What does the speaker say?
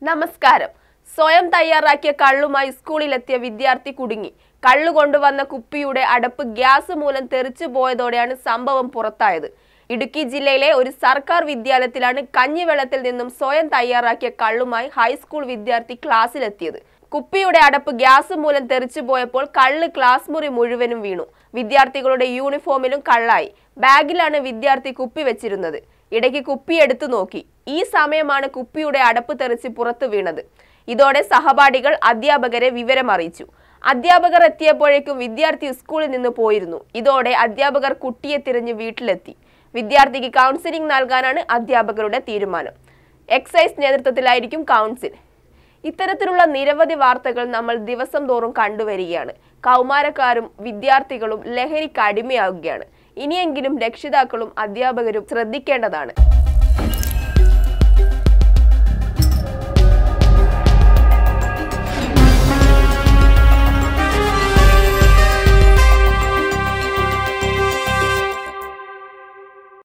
നമസ്കാരം. സ്വയം തയ്യാറാക്കിയ കള്ളുമായി സ്കൂളിലെത്തിയ വിദ്യാർത്ഥി കുടുങ്ങി. കള്ളു കൊണ്ടുവന്ന കുപ്പിയുടെ അടപ്പ് ഗ്യാസ് മൂലം തെറിച്ചു പോയതോടെയാണ് സംഭവം പുറത്തായത്. ഇടുക്കി ജില്ലയിലെ ഒരു സർക്കാർ വിദ്യാലയത്തിലാണ് കഞ്ഞിവെള്ളത്തിൽ നിന്നും സ്വയം തയ്യാറാക്കിയ കള്ളുമായി ഹൈസ്കൂൾ വിദ്യാർത്ഥി ക്ലാസ്സിലെത്തിയത്. കുപ്പിയുടെ അടപ്പ് ഗ്യാസ് മൂലം തെറിച്ചു പോയപ്പോൾ കള്ള് ക്ലാസ് മുറി മുഴുവനും വീണു. വിദ്യാർത്ഥികളുടെ യൂണിഫോമിലും കള്ളായി. ബാഗിലാണ് വിദ്യാർത്ഥി കുപ്പി വെച്ചിരുന്നത്. ഇടയ്ക്ക് കുപ്പി എടുത്തു നോക്കി. ഈ സമയമാണ് കുപ്പിയുടെ അടപ്പ് തെറിച്ച് പുറത്തു വീണത്. ഇതോടെ സഹപാഠികൾ അധ്യാപകരെ വിവരമറിയിച്ചു. അധ്യാപകർ എത്തിയപ്പോഴേക്കും വിദ്യാർത്ഥി സ്കൂളിൽ നിന്ന് പോയിരുന്നു. ഇതോടെ അധ്യാപകർ കുട്ടിയെ തിരഞ്ഞ് വീട്ടിലെത്തി. വിദ്യാർത്ഥിക്ക് കൗൺസിലിംഗ് നൽകാനാണ് അധ്യാപകരുടെ തീരുമാനം. എക്സൈസ് നേതൃത്വത്തിലായിരിക്കും കൗൺസിൽ. ഇത്തരത്തിലുള്ള നിരവധി വാർത്തകൾ നമ്മൾ ദിവസം തോറും കണ്ടുവരികയാണ്. കൗമാരക്കാരും വിദ്യാർത്ഥികളും ലഹരിക്ക് അടിമയാവുകയാണ്. ഇനിയെങ്കിലും രക്ഷിതാക്കളും അധ്യാപകരും ശ്രദ്ധിക്കേണ്ടതാണ്.